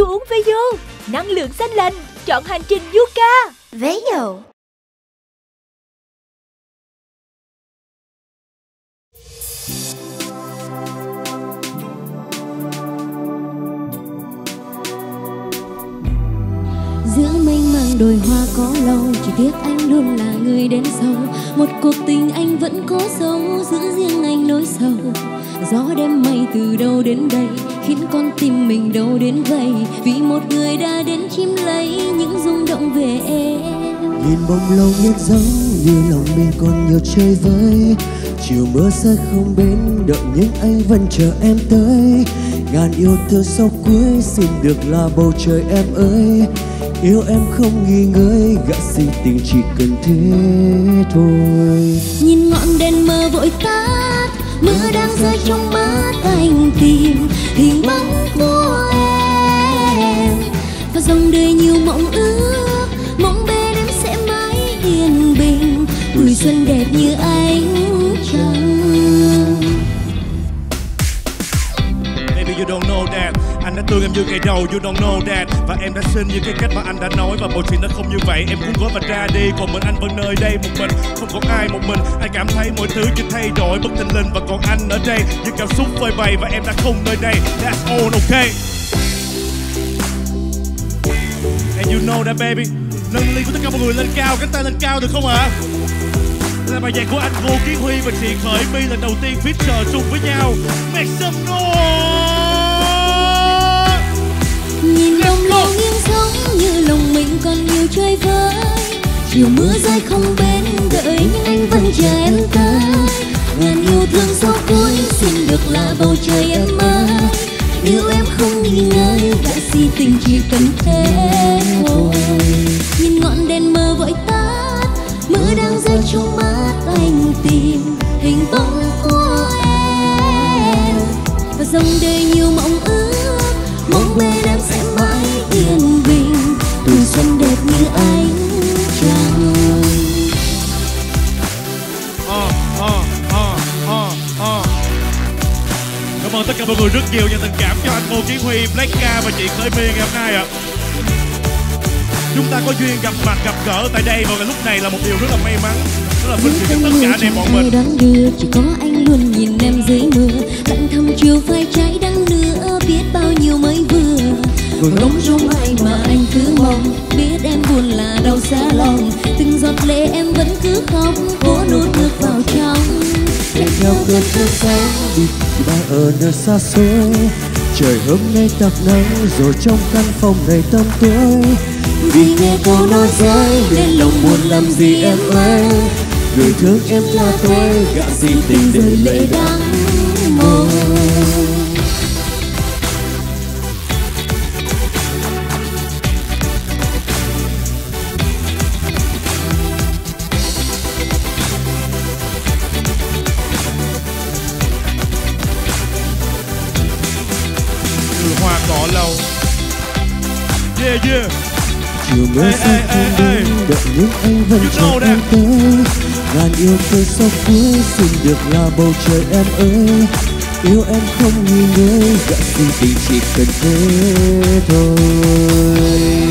uống Veyo, năng lượng xanh lành, chọn hành trình Yuka. Veyo. Giữa mênh mang đồi hoa có lâu, chỉ tiếc anh luôn là người đến sau. Một cuộc tình anh vẫn có dấu, giữ riêng anh nỗi sầu. Gió đêm mây từ đâu đến đây, khiến con tim mình đâu đến vậy. Vì một người đã đến chim lấy những rung động về em. Nhìn bóng lâu biết giống như lòng mình còn nhiều chơi với. Chiều mưa rơi không bên, đợi nhưng anh vẫn chờ em tới. Ngàn yêu thương sau cuối xin được là bầu trời em ơi. Yêu em không nghi ngơi, gã si tình chỉ cần thế thôi. Nhìn ngọn đèn mờ vội tắt, mưa đang rơi trong mắt anh tìm hình bóng của em. Và dòng đời nhiều mộng ước, mong bên em sẽ mãi yên bình. Tuổi xuân đẹp như ánh trăng. Baby you don't know that, anh đã thương em như ngày đầu, you don't know that. Và em đã xin như cái cách mà anh đã nói. Và mọi chuyện nó không như vậy, em cũng gói và ra đi. Còn mình anh vẫn nơi đây một mình, không còn ai một mình. Anh cảm thấy mọi thứ chỉ thay đổi bất thình lình. Và còn anh ở đây, những cảm xúc phơi bày. Và em đã không nơi đây, that's all okay. And you know that baby. Nâng ly của tất cả mọi người lên cao, cánh tay lên cao được không ạ? Đây là bài nhạc của anh Ngô Kiến Huy và chị Khởi My lần đầu tiên feature chung với nhau. Make some noise. Nhìn bông lâu nghiêng giống như lòng mình còn nhiều chơi với. Chiều mưa rơi không bên đợi nhưng anh vẫn chờ em tới. Ngàn yêu thương sau cuối xin được là bầu trời em ơi. Yêu em không nghi ngơi, đã si tình chỉ cần thế thôi. Nhìn ngọn đèn mờ vội tắt, mưa đang rơi trong mắt anh tìm hình bóng của em. Và dòng đời nhiều mộng ước, mong bên em sẽ mãi yên bình. Tuổi xuân đẹp như ánh trăng. Cảm ơn tất cả mọi người rất nhiều dành tình cảm cho anh Ngô Kiến Huy, Black K và chị Khởi My ngày hôm nay ạ. Chúng ta có duyên gặp mặt gặp gỡ tại đây vào lúc này là một điều rất là may mắn. Rất là vinh dự cho tất cả anh em bọn mình. Đón đưa, chỉ có anh luôn nhìn em dưới mưa. Lặng thầm chiều phai trái đắng nữa, biết bao nhiêu mới vừa. Không trong ai mà anh cứ mong, biết em buồn là đau xa lòng. Từng giọt lệ em vẫn cứ khóc, cố nuốt nước vào trong. Hẹn theo cơn sương sáng đi bay ở nơi xa xôi. Trời hôm nay tặc nắng rồi trong căn phòng này tăm tối. Vì nghe câu nói dối nên lòng buồn làm gì em ơi. Người thương em là tôi, gã si tình rơi lệ đắng môi. Hoa cỏ lâu. Yeah yeah. Chiều mưa rơi không đến, đợi nhưng anh vẫn chờ em tới. Ngàn yêu thương sau cuối xin được là bầu trời em ơi. Yêu em không nghi ngơi, gã si tình chỉ cần thế thôi.